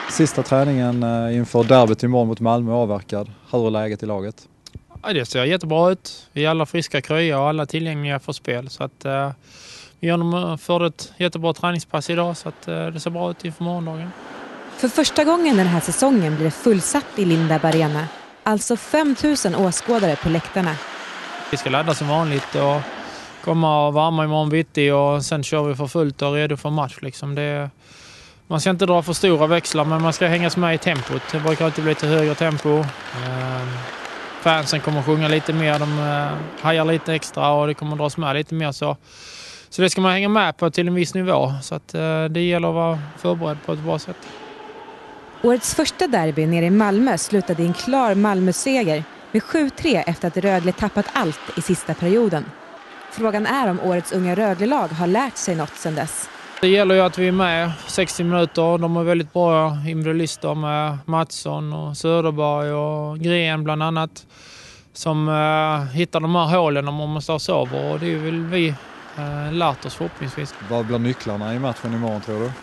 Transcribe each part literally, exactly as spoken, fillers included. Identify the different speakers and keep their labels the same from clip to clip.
Speaker 1: Sista träningen inför derbyt imorgon mot Malmö avverkad. Hur är läget i laget?
Speaker 2: Ja, det ser jättebra ut. Vi är alla friska kröja och alla tillgängliga för spel. Så att, eh, vi genomförde ett jättebra träningspass idag så att, eh, det ser bra ut inför morgondagen.
Speaker 3: För första gången den här säsongen blir det fullsatt i Lindab Arena. Alltså fem tusen åskådare på läktarna.
Speaker 2: Vi ska ladda som vanligt och komma och varma imorgon bitti och sen kör vi för fullt och redo för match. Liksom. Det, man ska inte dra för stora växlar men man ska hängas med i tempot. Det brukar alltid bli till högre tempo. Eh, fansen kommer sjunga lite mer, de eh, hajar lite extra och det kommer dras med lite mer. Så, så det ska man hänga med på till en viss nivå. Så att, eh, det gäller att vara förberedd på ett bra sätt.
Speaker 3: Årets första derby nere i Malmö slutade i en klar Malmö-seger med sju tre efter att Rögle tappat allt i sista perioden. Frågan är om årets unga Rögle-lag har lärt sig något sedan dess.
Speaker 2: Det gäller ju att vi är med sextio minuter. De är väldigt bra individualister med Mattsson och Söderberg och Gren bland annat. Som uh, hittar de här hålen om man måste ha över och det vill vi uh, lärt oss förhoppningsvis.
Speaker 1: Vad blir nycklarna i matchen imorgon tror du?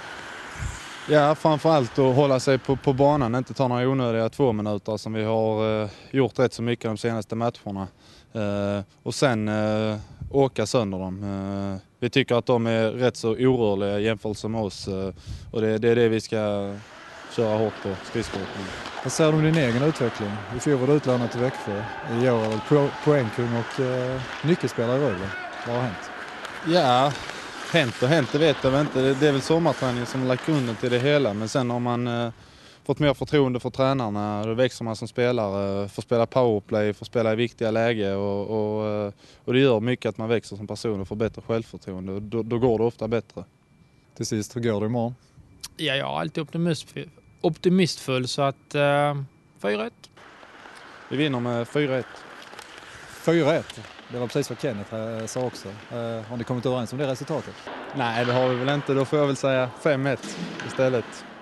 Speaker 4: Ja, framförallt att hålla sig på, på banan, inte ta några onödiga två minuter som vi har eh, gjort rätt så mycket de senaste matcherna. Eh, och sen eh, åka sönder dem. Eh, vi tycker att de är rätt så orörliga jämfört med oss eh, och det, det är det vi ska köra hårt på skridskoåkning.
Speaker 1: Vad säger du om din egen utveckling? I fjol var du utlånad till Växjö. I år är det po- poängkung och eh, nyckelspelare i Rögle. Vad har hänt?
Speaker 4: Ja, hänt och hänt, det vet jag inte. Det, det är väl sommarträningen som har lagt grunden till det hela. Men sen har man eh, fått mer förtroende för tränarna. Då växer man som spelare, får spela powerplay, får spela i viktiga läge. Och, och, och det gör mycket att man växer som person och får bättre självförtroende. Då, då går det ofta bättre.
Speaker 1: Till sist, hur går det imorgon?
Speaker 2: Ja, jag är alltid optimistfull, optimistfull så att eh, fyra ett.
Speaker 4: Vi vinner med fyra ett.
Speaker 1: fyra ett. Det var precis vad Kenneth sa också. Har ni kommit överens om det resultatet?
Speaker 4: Nej, det har vi väl inte. Då får jag väl säga fem ett istället.